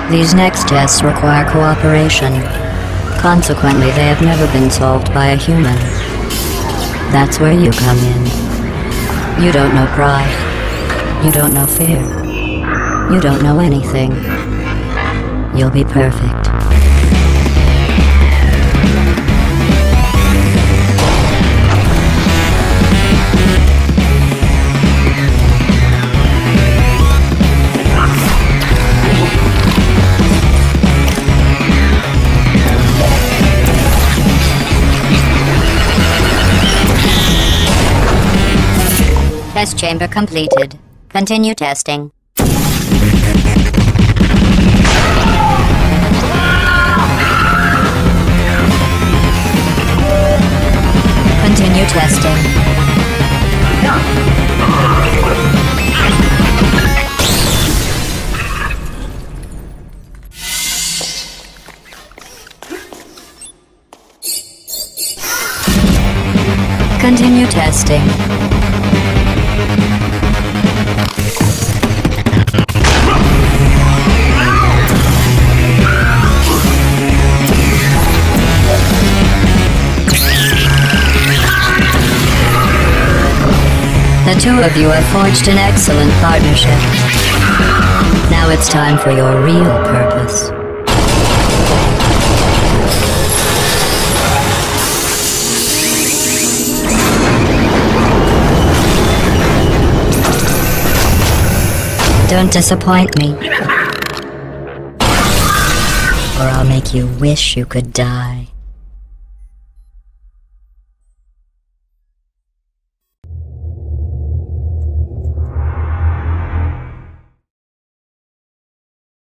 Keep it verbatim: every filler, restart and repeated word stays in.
These next tests require cooperation. Consequently, they have never been solved by a human. That's where you come in. You don't know pride. You don't know fear. You don't know anything. You'll be perfect. Test chamber completed. Continue testing. Continue testing. Continue testing. The two of you have forged an excellent partnership. Now it's time for your real purpose. Don't disappoint me, or I'll make you wish you could die.